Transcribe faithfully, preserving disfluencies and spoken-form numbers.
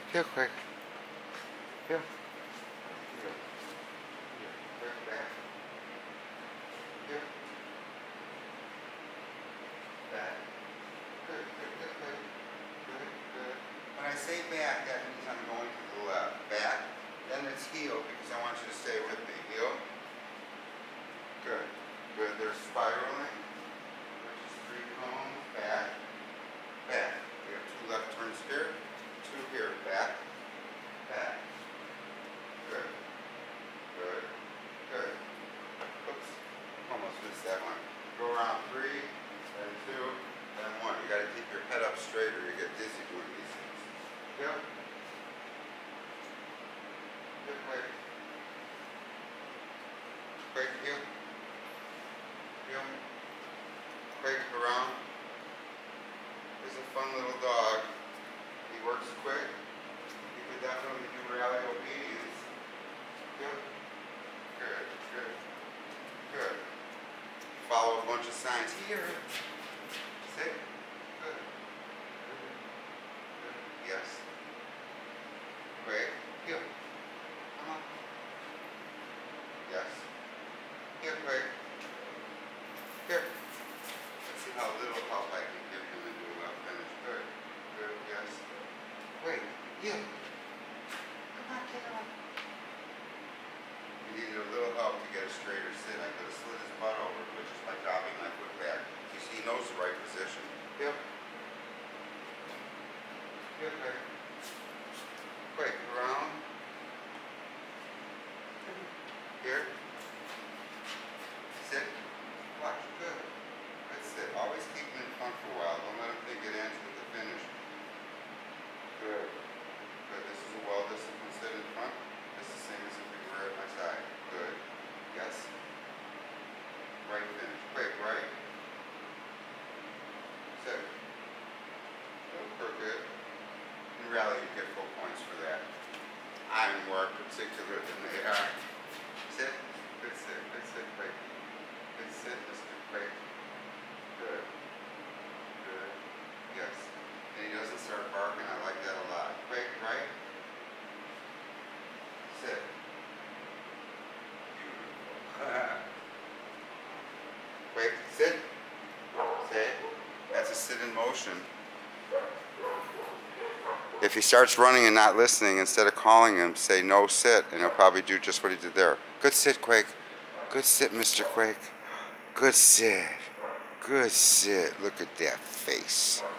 Heel, Quake. Heel. When I say back, that means I'm going to the left. Back, then it's heel because I want you to stay with me. Heel. Good. Good. They're spiraling. Which is three cones. Back. Back. We have two left turns here. Two here. Back. Back. Good. Good. Good. Oops. Almost missed that one. Go around three, then two, then one. You got to keep your head up straight or you get dizzy doing these things. Yep. Good, Quake. Quake, heel. Heel. Quake around. He's a fun little dog. He works quick. He could definitely do rally obedience. Yep. Good, good, good. Follow a bunch of signs here. Sit. Good. Good. Good. Yes. Quake. Heel. Come on. Yes. Heel, Quake. Here. Let's see how little help I can give him and do a finish. Good. Good. Yes. Quake. Heel. Come on, get on. He needed a little help to get a straighter sit. I could have slid his butt over, which is by dropping my foot back. You see, he knows the right position. Yep. Yep, Quake. Quake, around. Here. Sit. Watch. Good. Good sit. Always keep him in front for a while. Don't let him think it ends with the finish. Good. Good. This is a well-disciplined sit in front. This is the same as if we were at my side. Good. Yes. Right finish. Quake, right. Sit. Little crooked. In rally, you get full points for that. I'm more particular than they are. Sit. Good sit. Good sit, Quake. Good sit, Mister Quake. Good. Good. Yes. And he doesn't start barking. I like that a lot. Quake, right. Sit. Beautiful. Quake, sit. Sit. That's a sit in motion. If he starts running and not listening, instead of calling him, say no sit, and he'll probably do just what he did there. Good sit, Quake. Good sit, Mister Quake. Good sit. Good sit. Look at that face.